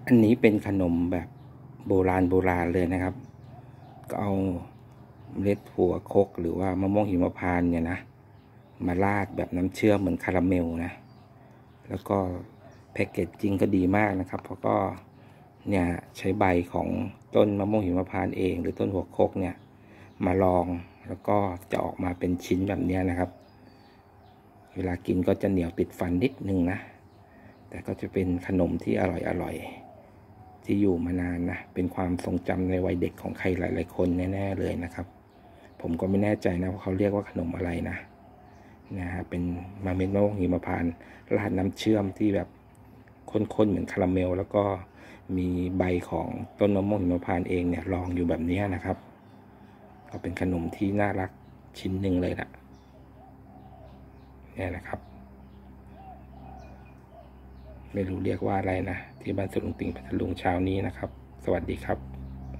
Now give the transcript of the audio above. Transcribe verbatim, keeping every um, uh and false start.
อันนี้เป็นขนมแบบโบราณโบราณเลยนะครับก็เอาเมล็ดถั่วคกหรือว่ามะม่วงหิมพานต์เนี่ยนะมาราดแบบน้ำเชื่อมเหมือนคาราเมลนะแล้วก็แพ็กเกจจริงก็ดีมากนะครับเพราะก็เนี่ยใช้ใบของต้นมะม่วงหิมพานต์เองหรือต้นหัวคกเนี่ยมาลองแล้วก็จะออกมาเป็นชิ้นแบบนี้นะครับเวลากินก็จะเหนียวติดฟันนิดนึงนะแต่ก็จะเป็นขนมที่อร่อยอร่อยที่อยู่มานานนะเป็นความทรงจำในวัยเด็กของใครหลายๆคนแน่ๆเลยนะครับผมก็ไม่แน่ใจนะว่าเขาเรียกว่าขนมอะไรนะนะฮะเป็นมาเม็ดมะม่วงหิมพานต์ราดน้ำเชื่อมที่แบบข้นๆเหมือนคาราเมลแล้วก็มีใบของต้นมะม่วงหิมพานต์เองเนี่ยรองอยู่แบบนี้นะครับก็เป็นขนมที่น่ารักชิ้นหนึ่งเลยนะเนี่ยนะครับไม่รู้เรียกว่าอะไรนะที่บ้านสวนลุงติ่งพัทลุงเช้านี้นะครับสวัสดีครับ